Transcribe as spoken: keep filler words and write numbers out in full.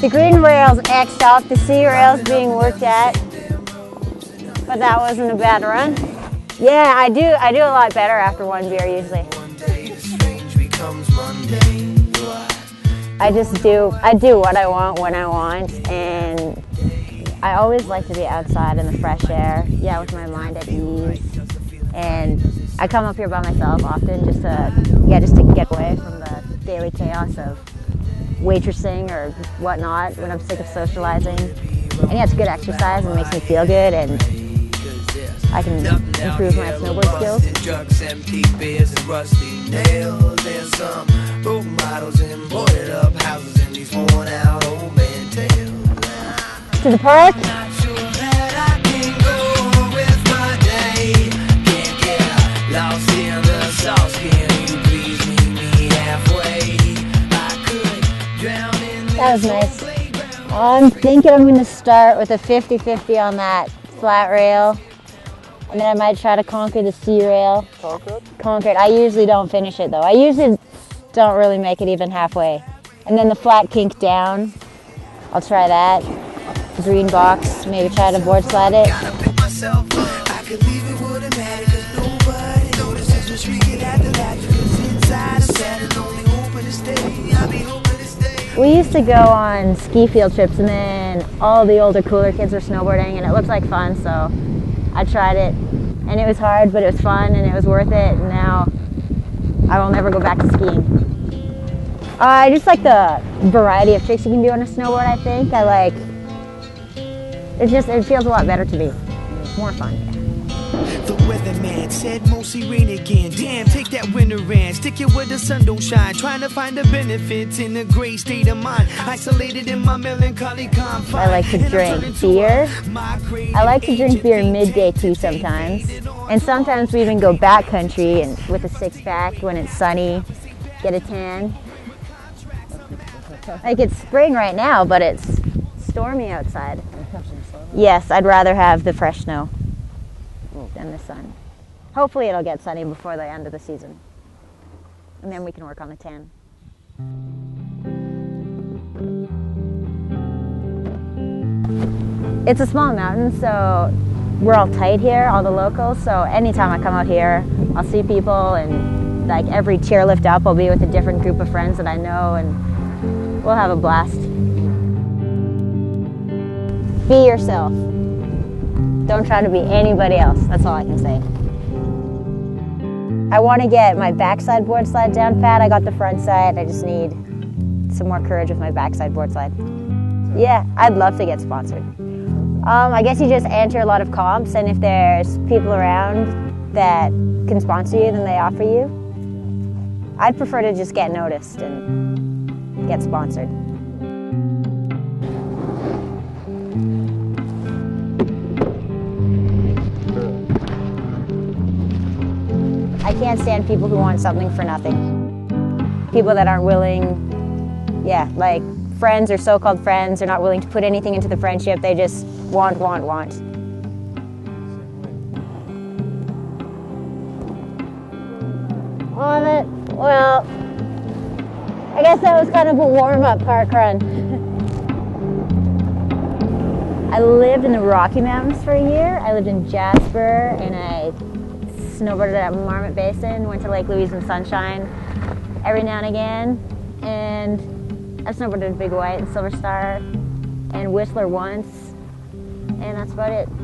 The green rail's X'd off, the C rail's being worked at, but that wasn't a bad run. Yeah, I do I do a lot better after one beer usually. I just do, I do what I want when I want, and I always like to be outside in the fresh air, yeah, with my mind at ease. And I come up here by myself often just to, yeah, just to get away from the daily chaos of waitressing or whatnot when I'm sick of socializing. And yeah, it's good exercise and it makes me feel good, and I can improve my snowboard skills. To the park. That was nice. I'm thinking I'm going to start with a fifty fifty on that flat rail, and then I might try to conquer the C rail. Conquered? Conquered. I usually don't finish it though. I usually don't really make it even halfway. And then the flat kink down, I'll try that. Green box, maybe try to board slide it. We used to go on ski field trips, and then all the older, cooler kids were snowboarding, and it looked like fun, so I tried it. And it was hard, but it was fun, and it was worth it, and now I will never go back to skiing. Uh, I just like the variety of tricks you can do on a snowboard, I think. I like, it just, it feels a lot better to me. More fun. The weatherman said mostly rain again. Damn, take that winter and stick it where the sun don't shine. Trying to find the benefits in a gray state of mind. Isolated in my melancholy confine. I like to drink beer. I like to drink beer midday too sometimes. And sometimes we even go backcountry and with a six pack when it's sunny, get a tan. Like it's spring right now, but it's stormy outside. Yes, I'd rather have the fresh snow than the sun. Hopefully it'll get sunny before the end of the season. And then we can work on the tan. It's a small mountain, so we're all tight here, all the locals, so anytime I come out here, I'll see people, and like every chairlift up, I'll be with a different group of friends that I know, and we'll have a blast. Be yourself. Don't try to be anybody else. That's all I can say. I want to get my backside board slide down pat. I got the front side. I just need some more courage with my backside board slide. Yeah, I'd love to get sponsored. Um, I guess you just enter a lot of comps, and if there's people around that can sponsor you, then they offer you. I'd prefer to just get noticed and get sponsored. I can't stand people who want something for nothing. People that aren't willing, yeah, like friends or so-called friends are not willing to put anything into the friendship. They just want, want, want. On it, well, I guess that was kind of a warm-up park run. I lived in the Rocky Mountains for a year. I lived in Jasper, and I snowboarded at Marmot Basin, went to Lake Louise and Sunshine every now and again, and I've snowboarded at Big White and Silver Star and Whistler once, and that's about it.